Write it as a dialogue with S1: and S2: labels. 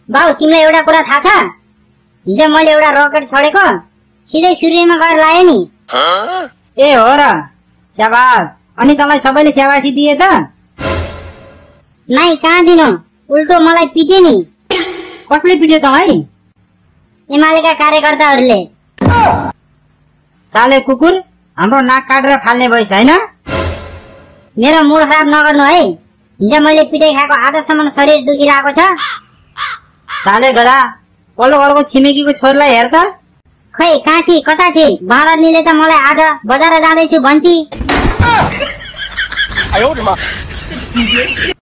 S1: बाउ तिमीलाई एउटा कुरा थाहा छ? हिजो मैले एउटा रकेट छोडेको सिधै सूर्यमा गएर लाए नि।
S2: ए हो र, स्याबास। अनि तँलाई सबैले स्याबासी दिए त?
S1: नाइ कहाँ दिनु, उल्टो मलाई पिटे नि।
S2: कसले पिट्यो तँलाई?
S1: एमालेका कार्यकर्ताहरूले।
S2: साले कुकुर, हाम्रो नाक काटेर फाल्ने भइस हैन?
S1: मेरो मुड खराब नगर्नु है। हिजो मैले पिटाइ खाएको आजसम्म शरीर दुखिरहेको छ।
S2: साले गधा, पल्लो घरको छिमेकीको छोरीलाई हेर त।
S1: खै कहाँ छि, कता छि? महारानीले त मलाई आज बजार जाँदैछु भन्ती।